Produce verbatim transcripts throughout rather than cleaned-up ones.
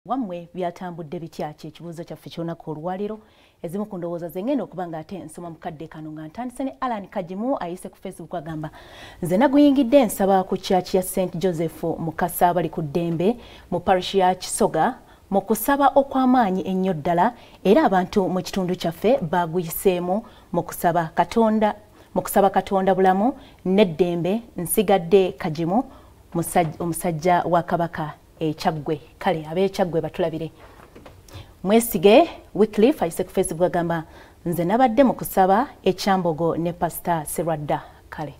Wamwe byatambudde bitya ki ekibuuzo kyaffe ky'olunaku olwaliro ezimu ku ndowooza ze ngenda okuba nga ate nsoma mukadde kano nga ntandise ne Alan Kajimu ayise ku Facebook agamba nze naguyingidde nsaba ku church ya Saint Joseph Mukasa abali ku ddembe mu parish ya Kisoga mu kusaba okw'amaanyi ennyo ddala era abantu mu kitundu kyaffe baguyiseemu mu kusaba Katonda mu kusaba Katonda bulamu n'eddembe nsigadde Kajimu omusajja wa Kabaka ekyagwe kale abeekyagwe batulabire Mwesige Wycliffe ayise ku Facebook agamba nze nabadde mu kusaba ekyambogo ne Pastor Serwadda kale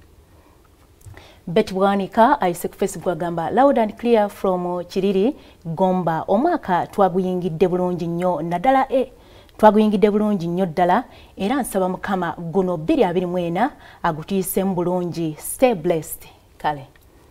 Bet Bwanika ayise ku Facebook agamba loud and clear from Kiriri Gomba omwaka twaguyingidde bulungi nnyo naddala e twaguyingidde bulungi nnyo ddala era nsaba Mukama guno bbiri abiri mu ena agutiisemu bulungi stay blessed kale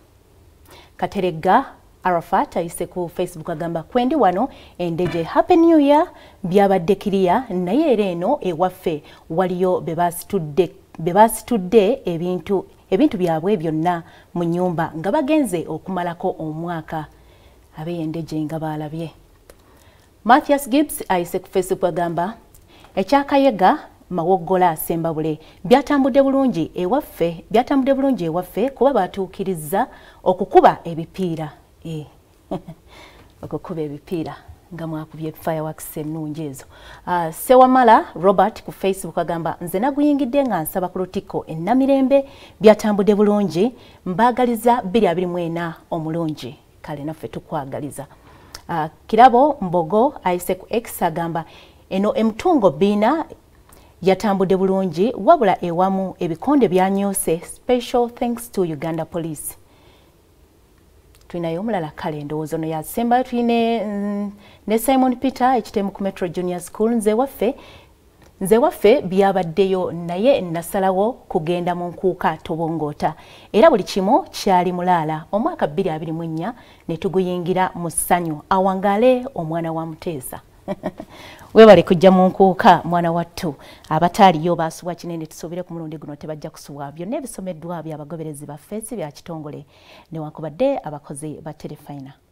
Katerega Arafat ayise ku Facebook agamba kwendi wano endeje happy new year byabadde kiriya naye era eno ewaffe waliyo bebasitudde bebasitudde ebintu ebintu byabwe byonna mu nyumba nga bagenze okumalako omwaka abe endeje nga balabye. Mathias Gibbs ayise ku Facebook agamba ekyakayega mawogola sembabule byatambudde bulungi ewaffe byatambudde bulungi ewaffe kuba batuukiriza okukuba ebipiira eh okukuba ebipiira nga mwakubye fireworks ennungi ezo. Uh, Sewamala Robert ku Facebook agamba nze naguyingidde nga nsaba ku Lutiko ennamirembe byatambudde bulungi mbagaliza bbiri abiri mu ena omulungi kale naffe tukwagaliza. Uh, Kirabo Mbogo ayise ku X agamba eno emutungo bina yatambudde bulungi wabula ewamu ebikonde byanyose special thanks to Uganda Police. Tuinayo omulala kale ndowooza ono yasembayo tuyine mm, ne Simon Peter ekitemu ku Metro Junior School nze waffe nze waffe byabaddeyo naye nasalawo kugenda mu nkuuka tobongoota era buli kimu kyali mulaala omwaka bbiri abiri mu nnya ne tuguyingira mu ssanyu awangale omwana wa Muteesa webale kujja mu nkuuka mwana wattu abataaliyo baasubwa kinene tusuubire ku mulundi guno tebajja kusubwa byonna ebisomeddwa byabagoberezi ba ffeesi bya kitongole newankubadde abakozi ba Terefayina.